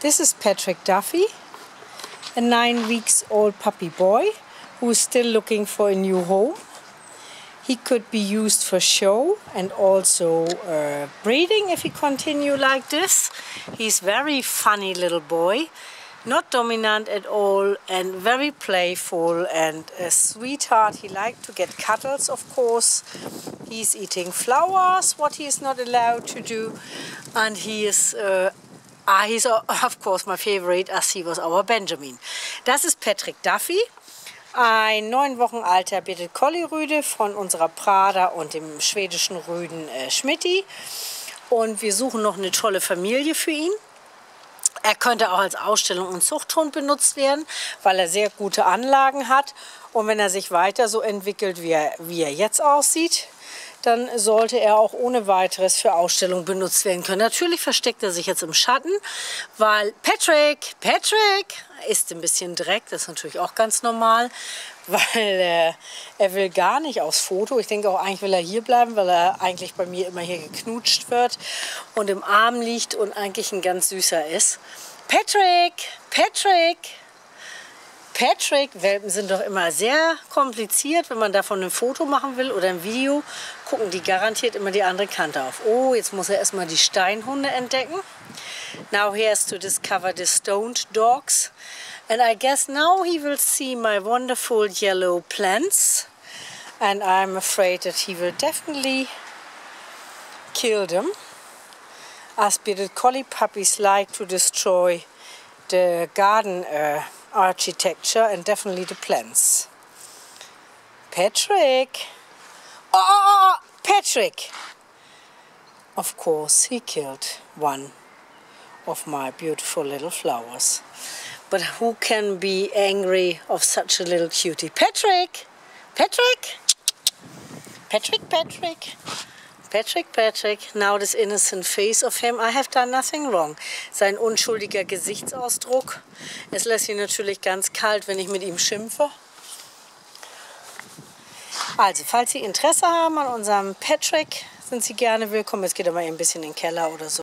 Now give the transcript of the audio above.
This is Patrick Duffy, a 9-week-old puppy boy who is still looking for a new home. He could be used for show and also breeding if he continue like this. He's very funny little boy, not dominant at all and very playful and a sweetheart. He likes to get cuddles, of course. He's eating flowers, what he is not allowed to do, and he is he's of course my favorite, as he was our Benjamin. Das ist Patrick Duffy, ein 9 Wochen alter Bearded Collie Rüde von unserer Prada und dem schwedischen Rüden Schmidti. Und wir suchen noch eine tolle Familie für ihn. Er könnte auch als Ausstellung und Zuchthund benutzt werden, weil er sehr gute Anlagen hat. Und wenn er sich weiter so entwickelt, wie er jetzt aussieht, dann sollte er auch ohne weiteres für Ausstellung benutzt werden können. Natürlich versteckt er sich jetzt im Schatten, weil Patrick ist ein bisschen Dreck, das ist natürlich auch ganz normal, weil er will gar nicht aufs Foto. Ich denke auch, eigentlich will er hier bleiben, weil er eigentlich bei mir immer hier geknutscht wird und im Arm liegt und eigentlich ein ganz süßer ist. Patrick, Welpen sind doch immer sehr kompliziert, wenn man davon ein Foto machen will oder ein Video, gucken die garantiert immer die andere Kante auf. Oh, jetzt muss er erstmal die Steinhunde entdecken. Now he has to discover the stoned dogs. And I guess now he will see my wonderful yellow plants. And I'm afraid that he will definitely kill them. As Bearded Collie puppies like to destroy the garden architecture and definitely the plants. Patrick! Oh, Patrick! Of course, he killed one of my beautiful little flowers. But who can be angry of such a little cutie? Patrick! Patrick, now this innocent face of him, I have done nothing wrong. Sein unschuldiger Gesichtsausdruck. Es lässt ihn natürlich ganz kalt, wenn ich mit ihm schimpfe. Also, falls Sie Interesse haben an unserem Patrick, sind Sie gerne willkommen. Jetzt geht er mal ein bisschen in den Keller oder so.